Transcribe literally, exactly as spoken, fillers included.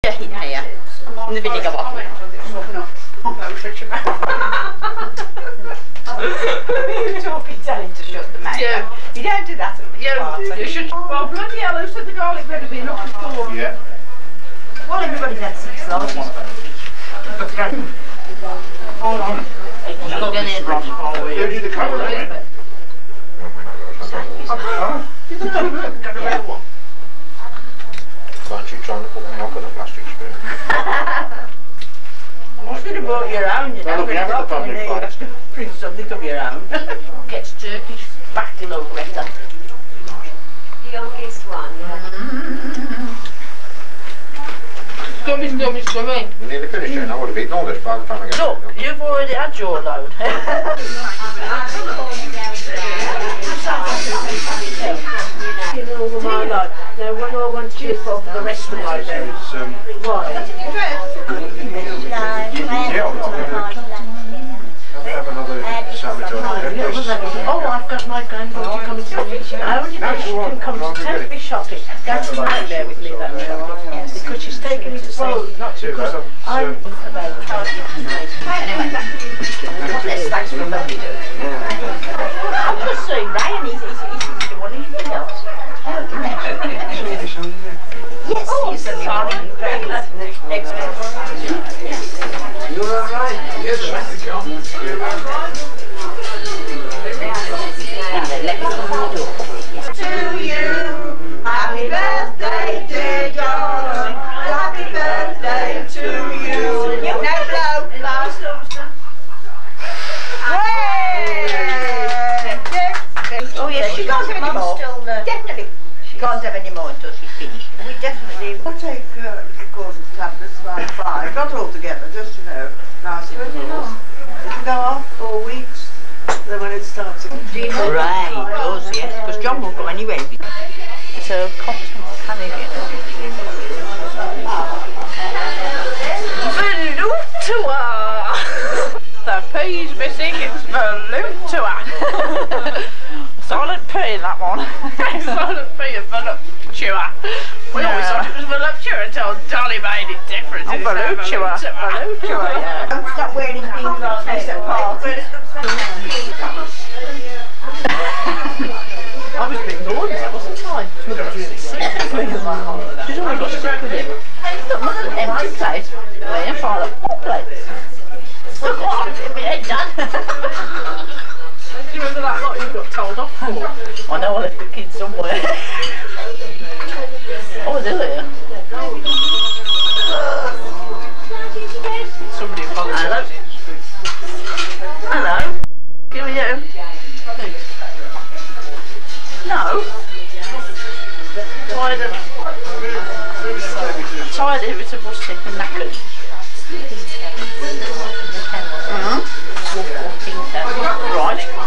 in here, in the vinegar bottle. You don't be telling to shut the mouth. Yeah. You don't do that at the yeah, party. You should. Well, bloody hell, who said the garlic bread would be enough for four? Yeah. Well, everybody's had six loaves. Hold on. Who did the cover on it? Oh, you can have it. Got a real one. Aren't you trying to put me off with a plastic spoon? You should have brought your own, you know. Well, we have the public place. Bring something of your own. Gets Turkish baccalaureate. The youngest one, yeah. Scummy, scummy, scummy. We're nearly finished then. I would have eaten all this by the time I get Look, you've already had your load. All my life. Now, when I want to chip off the rest of my days, Um, why? have another sandwich on it. Oh, I've got my granddaughter coming to me. Only because she can come to take me shopping. Go to Nightmare with me that night. Because she's taking me to see. Not because I'm about charging. Anyway, let's thanks for lovely doing. I'm just saying, Ryan, he's the one who's the else. Yes, he's the sorry. Next You're all right. Yes, thank you, John. To you, happy birthday, dear John. Happy birthday to you. Now blow, blow. Oh yes, she can't have any more. Definitely. She can't have any more until she's finished. We definitely will take uh, glucose tablets about five, not all together, just to know, nice intervals. It can go off four weeks, then when it starts again. Right, it does, yes, because John won't go anywhere. It's a cotton canning. Valutua! The P's missing, it's Valutua. Silent P in that one. Silent P and Valutua. We always thought it was Valutua until Dolly made it different. Oh, Valutua. Valutua, yeah. Don't stop wearing things like this at parties. I was being the one there, wasn't I? She's always got sick with him. Look, look at the empty plate. Waiting for the hot plates. Look what I'm being done. Do you remember that lot you got told off for? I know I left the kids somewhere. Oh, is it here? Somebody apologised. Hello. Hello. Give me you. No. Tired of tired of it, a bus sick and knackered. Mm-hmm. Right.